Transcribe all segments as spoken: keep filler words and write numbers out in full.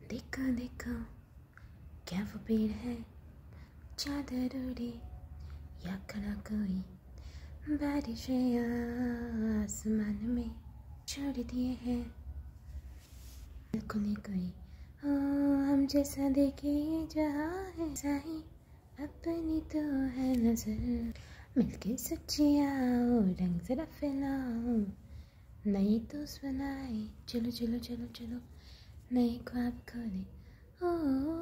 देखो देखो क्या वो पेड़ है, चादर ओढ़े या खड़ा कोई, बारिश आसमान में छोड़ दिए हैं खुली कोई। ओ हम जैसा देखे ये जहाँ है साही, अपनी तो है नजर, मिलके सच्ची आओ, रंग जरा फैलाओ, नई दोस्त बनाए, चलो चलो चलो चलो नए ख्वाब खोले। ओ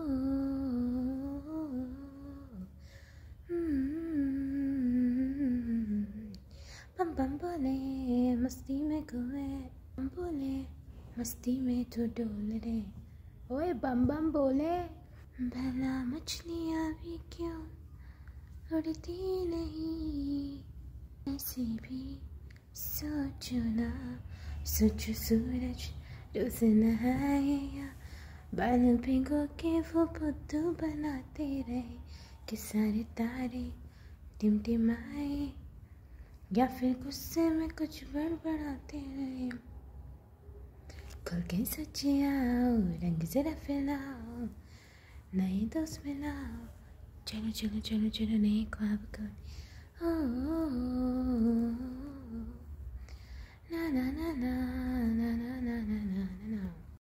बम बम बोले मस्ती में खोए, बम बोले मस्ती में तो डोल रे, ओए बम बम बोले। भला मछलियाँ भी क्यों उड़ती नहीं, ऐसे भी सोचो ना, सोचो सूरज रोज नहाए या बाल भिगो के वो बुद्धू बनाते रहे, कि सारे तारे टिमटिमाए, या फिर गुस्से में कुछ बड़बड़ाते रहे। खुल के सोचे आओ, रंग जरा फैलाओ, नए दोस्त मिलाओ, चलो चलो चलो चलो नए ख्वाब कर। ओ ना ना ना ना।